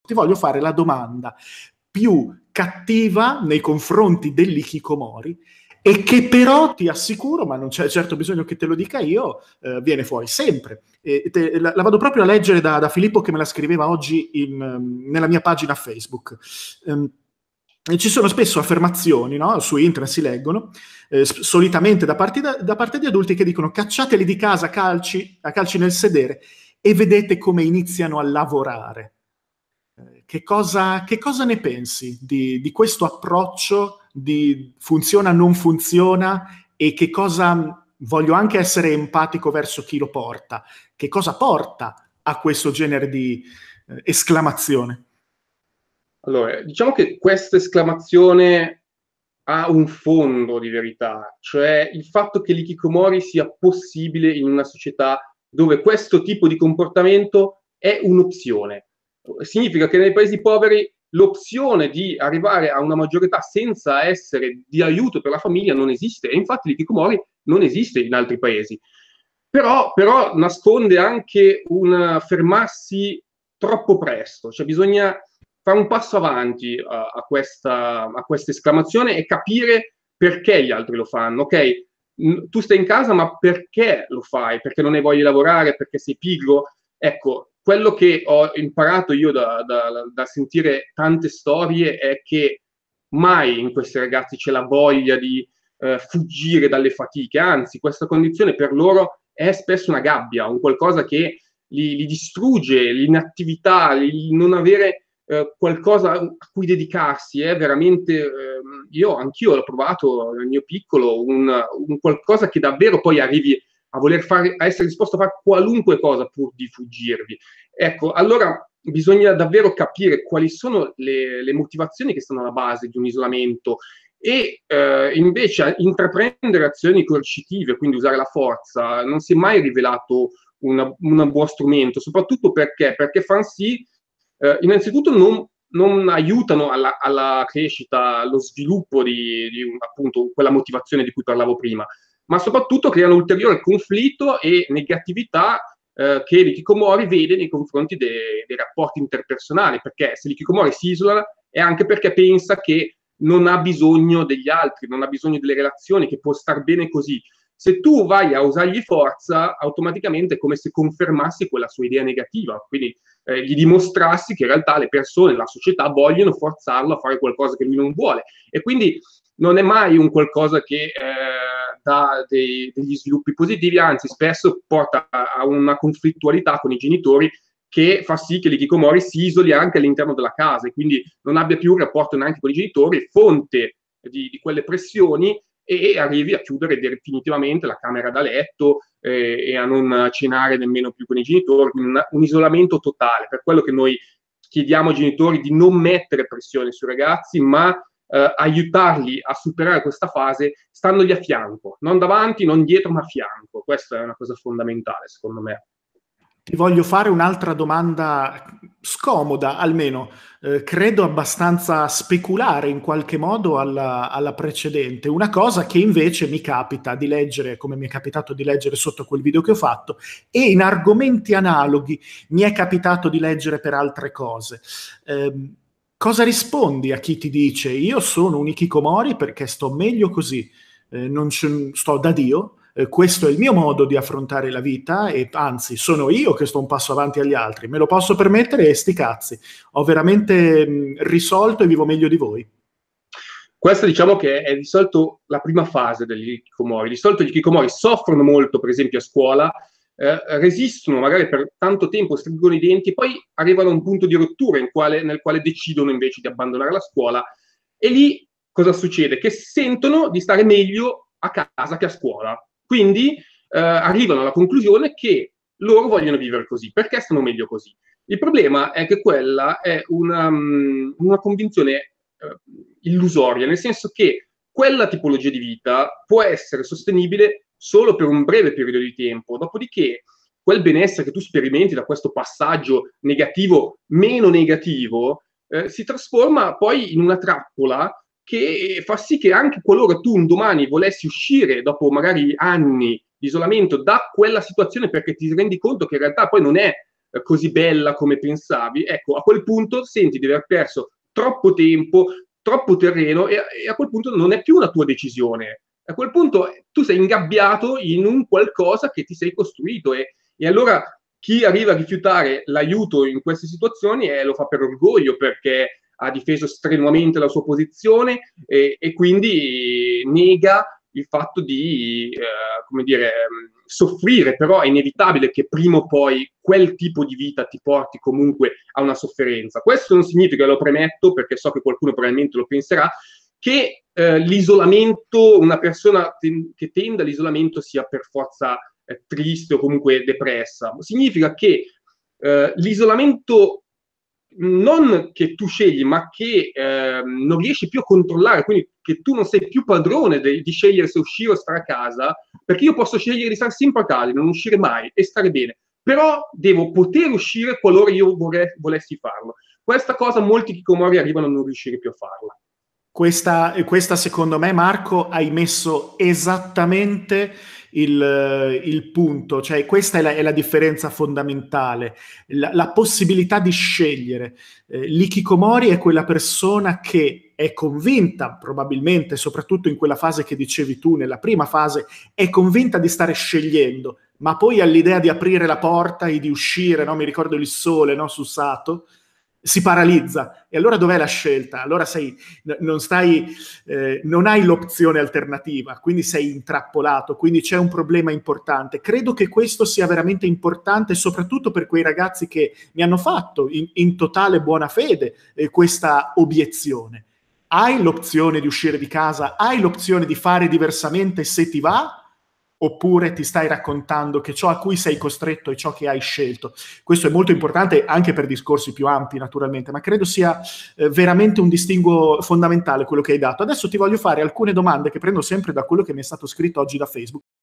ti voglio fare la domanda più cattiva nei confronti dell'ikikomori e che però ti assicuro, ma non c'è certo bisogno che te lo dica io, viene fuori sempre. La vado proprio a leggere da Filippo che me la scriveva oggi nella mia pagina Facebook. Ci sono spesso affermazioni, no? Su internet si leggono, solitamente da parte di adulti che dicono cacciateli di casa a calci nel sedere e vedete come iniziano a lavorare. Che cosa ne pensi di questo approccio di funziona, non funziona, e che cosa, voglio anche essere empatico verso chi lo porta, che cosa porta a questo genere di esclamazione? Allora, diciamo che questa esclamazione ha un fondo di verità, cioè il fatto che l'ikikomori sia possibile in una società dove questo tipo di comportamento è un'opzione. Significa che nei paesi poveri l'opzione di arrivare a una maggiore età senza essere di aiuto per la famiglia non esiste, e infatti l'ikikomori non esiste in altri paesi. Però nasconde anche un fermarsi troppo presto, cioè bisogna fare un passo avanti a questa esclamazione e capire perché gli altri lo fanno. Ok, tu stai in casa, ma perché lo fai? Perché non ne voglio lavorare? Perché sei pigro? Ecco, quello che ho imparato io da sentire tante storie è che mai in questi ragazzi c'è la voglia di fuggire dalle fatiche, anzi questa condizione per loro è spesso una gabbia, un qualcosa che li distrugge, l'inattività, il non avere qualcosa a cui dedicarsi, è veramente, anch'io l'ho provato nel mio piccolo, un qualcosa che davvero poi arrivi a voler fare, a essere disposto a fare qualunque cosa pur di fuggirvi. Ecco, allora bisogna davvero capire quali sono le motivazioni che stanno alla base di un isolamento e invece intraprendere azioni coercitive, quindi usare la forza, non si è mai rivelato un buon strumento, soprattutto perché fanno sì, innanzitutto non aiutano alla crescita, allo sviluppo di appunto quella motivazione di cui parlavo prima, ma soprattutto creano ulteriore conflitto e negatività che l'ikikomori vede nei confronti dei rapporti interpersonali, perché se l'ikikomori si isola è anche perché pensa che non ha bisogno degli altri, non ha bisogno delle relazioni, che può star bene così. Se tu vai a usargli forza, automaticamente è come se confermassi quella sua idea negativa, quindi gli dimostrassi che in realtà le persone, la società vogliono forzarlo a fare qualcosa che lui non vuole, e quindi non è mai un qualcosa che dà degli sviluppi positivi, anzi spesso porta a una conflittualità con i genitori che fa sì che l'ikikomori si isoli anche all'interno della casa e quindi non abbia più un rapporto neanche con i genitori, fonte di quelle pressioni, e arrivi a chiudere definitivamente la camera da letto e a non cenare nemmeno più con i genitori, un isolamento totale. Per quello che noi chiediamo ai genitori di non mettere pressione sui ragazzi, ma aiutarli a superare questa fase standogli a fianco, non davanti, non dietro, ma a fianco. Questa è una cosa fondamentale, secondo me. Ti voglio fare un'altra domanda scomoda, almeno credo abbastanza speculare in qualche modo alla precedente. Una cosa che invece mi capita di leggere, come mi è capitato di leggere sotto quel video che ho fatto, e in argomenti analoghi mi è capitato di leggere per altre cose. Cosa rispondi a chi ti dice io sono un ikikomori perché sto meglio così, non sto da Dio, questo è il mio modo di affrontare la vita e anzi sono io che sto un passo avanti agli altri, me lo posso permettere e sti cazzi, ho veramente risolto e vivo meglio di voi. Questa diciamo che è di solito la prima fase degli ikikomori. Di solito gli ikikomori soffrono molto, per esempio a scuola, resistono magari per tanto tempo, stringono i denti, poi arrivano a un punto di rottura nel quale decidono invece di abbandonare la scuola, e lì cosa succede? Che sentono di stare meglio a casa che a scuola. Quindi arrivano alla conclusione che loro vogliono vivere così, perché stanno meglio così. Il problema è che quella è una convinzione illusoria, nel senso che quella tipologia di vita può essere sostenibile solo per un breve periodo di tempo, dopodiché quel benessere che tu sperimenti da questo passaggio negativo meno negativo si trasforma poi in una trappola che fa sì che anche qualora tu un domani volessi uscire dopo magari anni di isolamento da quella situazione, perché ti rendi conto che in realtà poi non è così bella come pensavi, ecco, a quel punto senti di aver perso troppo tempo, troppo terreno e a quel punto non è più una tua decisione. A quel punto tu sei ingabbiato in un qualcosa che ti sei costruito e allora chi arriva a rifiutare l'aiuto in queste situazioni lo fa per orgoglio, perché ha difeso strenuamente la sua posizione e quindi nega il fatto di, come dire, soffrire, però è inevitabile che prima o poi quel tipo di vita ti porti comunque a una sofferenza. Questo non significa, lo premetto, perché so che qualcuno probabilmente lo penserà, che l'isolamento, una persona che tende all'isolamento sia per forza triste o comunque depressa. Significa che l'isolamento non che tu scegli, ma che non riesci più a controllare, quindi che tu non sei più padrone di scegliere se uscire o stare a casa, perché io posso scegliere di stare sempre a casa, non uscire mai e stare bene, però devo poter uscire qualora io volessi farlo. Questa cosa molti hikikomori arrivano a non riuscire più a farla. Questa secondo me, Marco, hai messo esattamente il punto, cioè questa è la differenza fondamentale, la possibilità di scegliere. L'hikikomori è quella persona che è convinta, probabilmente, soprattutto in quella fase che dicevi tu, nella prima fase, è convinta di stare scegliendo, ma poi all'idea di aprire la porta e di uscire, no? Mi ricordo il sole, no? Su Sato, si paralizza. E allora dov'è la scelta? Allora non hai l'opzione alternativa, quindi sei intrappolato, quindi c'è un problema importante. Credo che questo sia veramente importante, soprattutto per quei ragazzi che mi hanno fatto in totale buona fede questa obiezione. Hai l'opzione di uscire di casa, hai l'opzione di fare diversamente se ti va, oppure ti stai raccontando che ciò a cui sei costretto è ciò che hai scelto. Questo è molto importante anche per discorsi più ampi, naturalmente, ma credo sia veramente un distinguo fondamentale quello che hai dato. Adesso ti voglio fare alcune domande che prendo sempre da quello che mi è stato scritto oggi da Facebook.